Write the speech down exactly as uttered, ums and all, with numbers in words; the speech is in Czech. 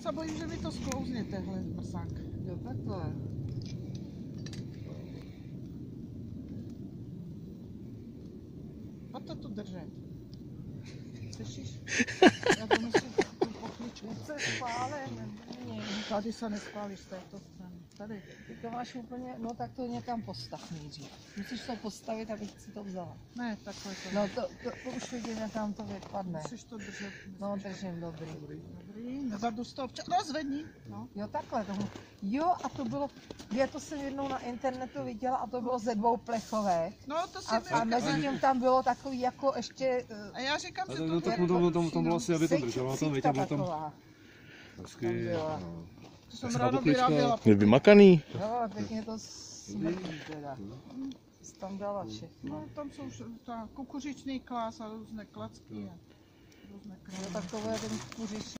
se bojím, že mi to sklouzne, tenhle mrzák. Jo, takhle. Pojďte to držet. Slyšíš? Já to musím tu pochličku. Něco spálen. Tady se nespálíš z této strany. Tady. Ty to máš úplně, no tak to někam postav nejdřív. Musíš to postavit, abych si to vzala. Ne, takhle to. No to, to, to už vidím, jak nám to vypadne. Musíš to držet. No držím, dobrý. Dobrý. Nezadu z toho včas. Rozvedni. No. Jo, takhle tomu. Jo, a to bylo, já to jsem jednou na internetu viděla a to bylo ze dvou plechovek. No, to si A, a mezi tím tam bylo takový jako ještě... A já říkám, že No, to no tak je to, to, to bylo asi, aby to síť- drželo, tam, síťka tam, tam, taková. hezky, byla. no. To jsem Asi ráno poklička. vyráběla. Je vymakaný. Jo, pěkně to smrdí teda. Jsi tam dala všechno. No, tam jsou vš- ta kukuřičný klás a různé klacky a různé Jo, krámy. tak to bude ten kuřič.